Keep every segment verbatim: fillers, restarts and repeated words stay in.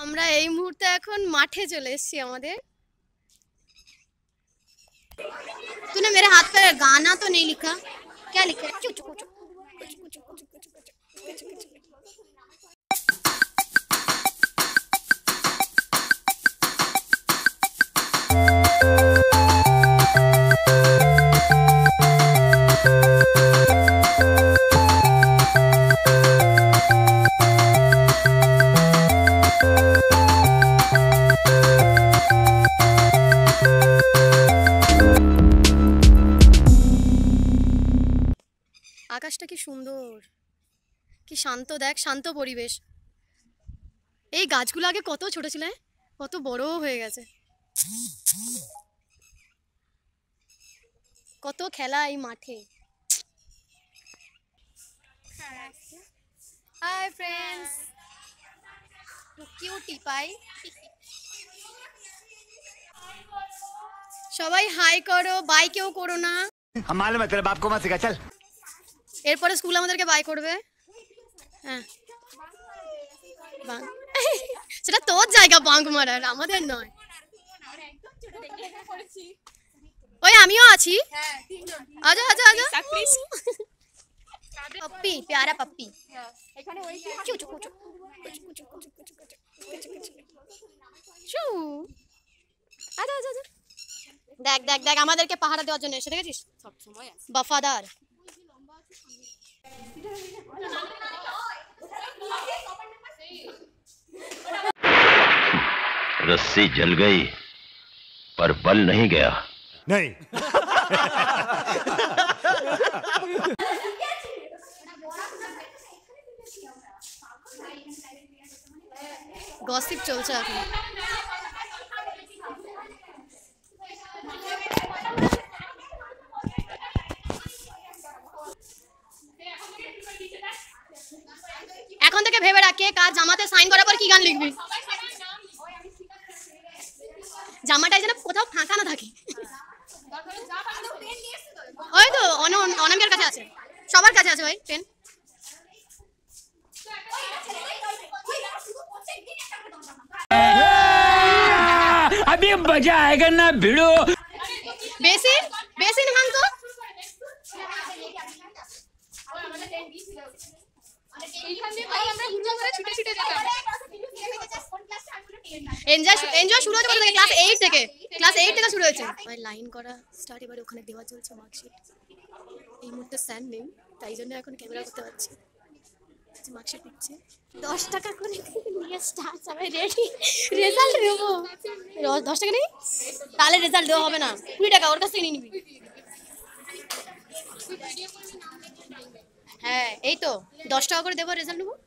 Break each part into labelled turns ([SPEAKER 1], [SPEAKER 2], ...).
[SPEAKER 1] আমরা এই মুহূর্তে এখন মাঠে চলে এসেছি আমাদের। तूने मेरे हाथ पे गाना तो नहीं लिखा, क्या लिखा है? আকাশটা কি সুন্দর, কি শান্ত, দেখ শান্ত পরিবেশ। এই গাছগুলো আগে কত ছোট ছিল, কত বড় হয়ে গেছে। কত খেলা এই মাঠে। Hi friends, cutie pie. সবাই হাই করো, বাই কেউ করো না।
[SPEAKER 2] हम मालूम है तेरे बाप को मत सिखा, चल।
[SPEAKER 1] এরপরে স্কুল আমাদেরকে বাই করবে। হ্যাঁ, সেটা তোর জায়গা বাঙ্ক মারার, আমাদের নয়। ওই আমিও আছি। আজা আজা আজা पप्पी, प्यारा पप्पी। देख देख देख আমাদেরকে পাহারা দেওয়ার জন্য এসে দেখেছিস, সব সময় वफादार।
[SPEAKER 3] रस्सी जल गई पर बल नहीं गया।
[SPEAKER 2] नहीं।
[SPEAKER 1] গসিপ চলছে এখন। এখন থেকে ভেবে রাখ কে কার জামাতে সাইন করার পর কি গান লিখবি। জামাটাই যেন কোথাও ফাঁকা না থাকে। ওই তো অনামিকার কাছে আছে, সবার কাছে আছে ওই পেন।
[SPEAKER 4] अभी मजा आएगा ना भिड़ो।
[SPEAKER 1] बेसिन बेसिन भांग तो এনজয় এনজয় শুরু হয়েছে বলতে ক্লাস এইট থেকে, ক্লাস এইট থেকে শুরু হয়েছে। ভাই লাইন করা স্টার্ট, এবারে ওখানে দেওয়া চলছে মার্কশিট। এই মুহূর্তে স্যার নেই, তাই জন্য এখন ক্যামেরা করতে পারছি। মার্কশিট দিচ্ছে দশ টাকা করে নিয়ে স্টার্ট, সবাই রেডি। রেজাল্ট দেবো, দশ টাকা নেই তাহলে রেজাল্ট দেওয়া হবে না। কুড়ি টাকা ওর কাছ থেকে নিয়ে নিবি। হ্যাঁ এই তো দশ টাকা করে দেবো, রেজাল্ট নেবো।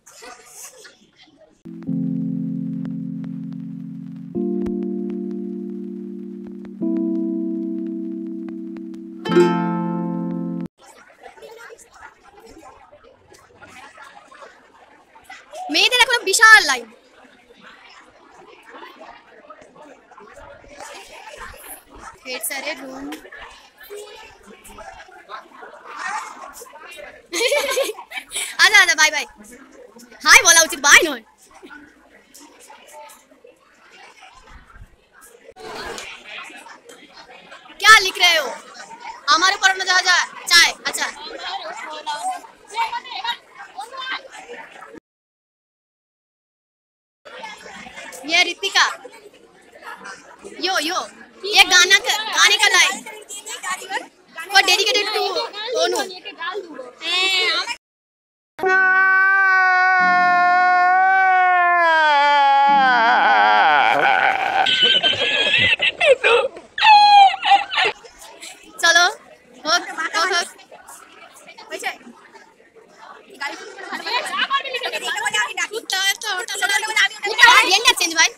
[SPEAKER 1] মেয়েদের এখন বিশাল লাইন। হেড স্যারের রুম। আচ্ছা আচ্ছা বাই বাই। হাই বলা উচিত, বাই নয়। क्या लिख रहे हो? हमारे ऊपर में जा जा चाय। अच्छा ये रितिका, यो यो ये गाना का, गाने का लाइन फॉर डेडिकेटेड टू दोनों। चलो होक होक होक वैसे गाड़ी चेंज भाई।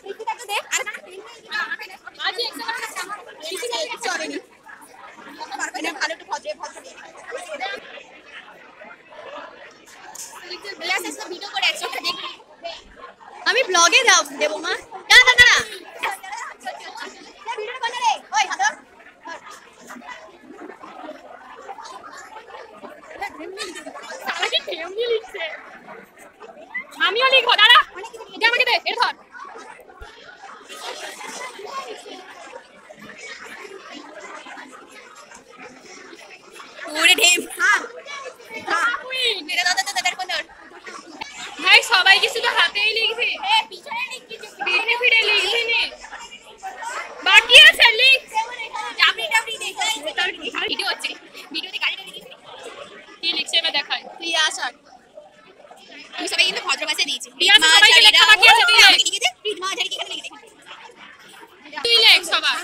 [SPEAKER 1] আমি ব্লগে দাও দেবো মা। দাঁড়া দাঁড়া ভিডিও বানা রে। ওই হাত আমিও লিখবো, দাঁড়া এটা আমাকে দে, এর ধর। পুরে ঢেম
[SPEAKER 5] ভাই সবাইকে শুধু হাতেই লিখবি, পিছনে ফিরে লিখবি নি, বাকি আছে লিখ। ভিডিও হচ্ছে, ভিডিওতে গাড়িটা লিখবি কি লিখছে এবার দেখায়।
[SPEAKER 1] প্রিয়া স্যার
[SPEAKER 5] আমি সবাই কিন্তু ভদ্র ভাষায় দিয়েছি। প্রিয়া সবাইকে লেখা বাকি আছে, তুই লিখ। লিখে দে প্রিয়া ঝাড়ি এখানে লিখে দে, তুই লেখ সবাই।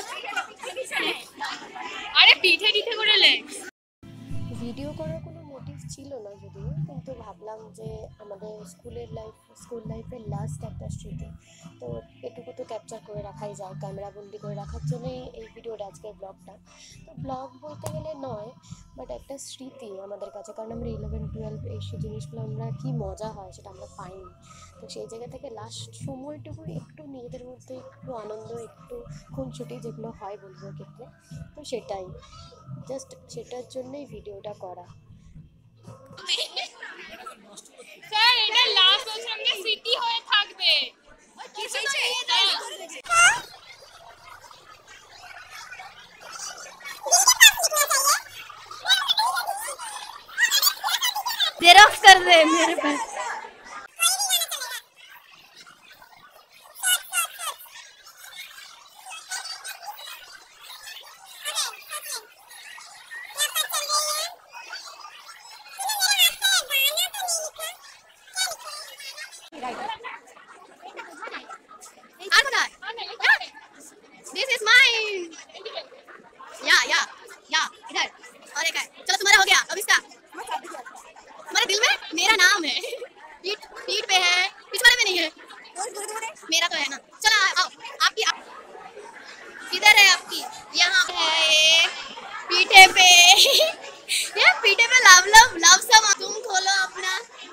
[SPEAKER 5] আরে পিঠে পিঠে করে লেখ।
[SPEAKER 1] ভিডিও করার কোনো মোটিভ ছিল না যদিও, কিন্তু ভাবলাম যে আমাদের স্কুলের লাইফ স্কুল লাইফের লাস্ট একটা স্মৃতি, তো এটুকু তো ক্যাপচার করে রাখাই যায়, ক্যামেরা বন্দি করে রাখার জন্যই এই ভিডিওটা, আজকের ব্লগটা। তো ব্লগ বলতে গেলে নয়, বাট একটা স্মৃতি আমাদের কাছে, কারণ আমরা ইলেভেন টুয়েলভ এই সব জিনিসগুলো আমরা কী মজা হয় সেটা আমরা পাইনি। তো সেই জায়গা থেকে লাস্ট সময়টুকু একটু নিজেদের মধ্যে একটু আনন্দ, একটু খুনছুটি যেগুলো হয় বন্ধুদের ক্ষেত্রে, তো সেটাই জাস্ট সেটার জন্যই ভিডিওটা করা।
[SPEAKER 5] স্যার এটা লাস্ট বছর আমাদের স্মৃতি হয়ে থাকবে। কিছু চাই
[SPEAKER 1] जेरॉक्स कर दे मेरे पास। This is mine. या या या इधर और एक है, चलो तुम्हारा हो गया, अब इसका। हमारे दिल में मेरा नाम है, पीठ पीठ पे है, पिछवाड़े में नहीं है, मेरा तो है ना। चलो आओ, आपकी आप, किधर है आपकी? यहाँ पे है ये पीठे पे ये पीठे पे लव लव लव सब। तुम खोलो अपना।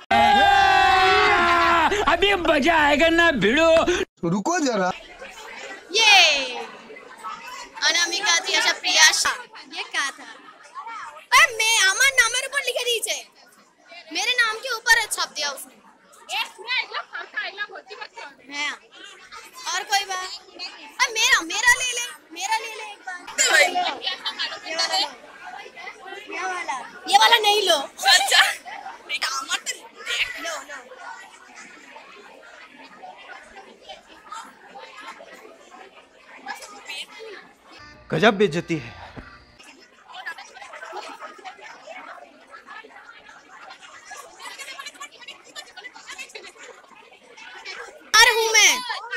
[SPEAKER 4] अभी मजा आएगा ना भिड़ो।
[SPEAKER 6] रुको जरा।
[SPEAKER 1] ये अनामिका थी, अच्छा प्रिया शाह, ये क्या था? अरे मैं আমার নামের উপর লিখে দিয়েছে, मेरे नाम के ऊपर छाप दिया उसने।
[SPEAKER 5] এ পুরো একলা ফাঁকা, একলা ভর্তি করতে হবে।
[SPEAKER 1] है और कोई बात? अब मेरा मेरा ले ले, मेरा ले ले एक बार। ये वाला लो, ये वाला ये वाला नहीं लो।
[SPEAKER 5] अच्छा बेटा আমার তো
[SPEAKER 1] लो लो।
[SPEAKER 6] गजब बेइज्जती है।
[SPEAKER 1] আর हूं मैं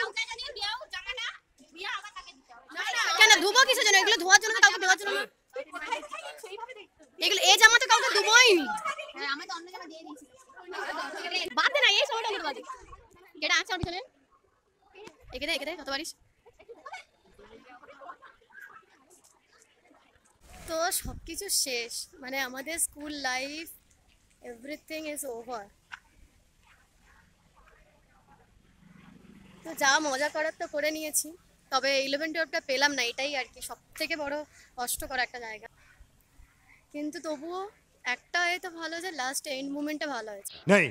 [SPEAKER 1] কেন ধুবো কিসের জন্য? এগুলো ধোয়ার জন্য, কাউকে দেওয়ার জন্য না। এগুলো এই জামা তো কাউকে ধুবোই নি। হ্যাঁ আমি তো অন্য জামা দিয়ে দিয়েছি। বাদ দে না, এই সময়টা আমি বাদ দিই। কেডা আছে আর পিছনে? একে দে একে দে কত পারিস। তো সব কিছু শেষ, মানে আমাদের school life, everything is over. তো যা মজা করার তো করে নিয়েছি, তবে ইলেভেন টুয়েলভটা পেলাম না, এটাই আর কি সব থেকে বড় কষ্টকর একটা জায়গা। কিন্তু তবুও একটা এ তো ভালো যে লাস্ট এন্ড মুভমেন্টটা ভালো হয়েছে।
[SPEAKER 2] नहीं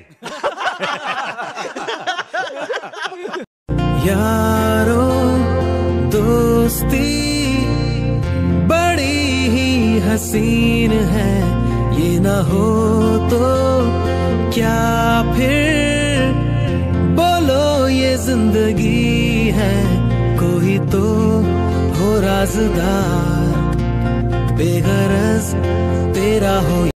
[SPEAKER 7] यारो दोस्ती बड़ी ही हसीन है, ये ना हो तो क्या फिर बोलो ये जिंदगी है। कोई तो हो राज़दार, बेगरज तेरा हो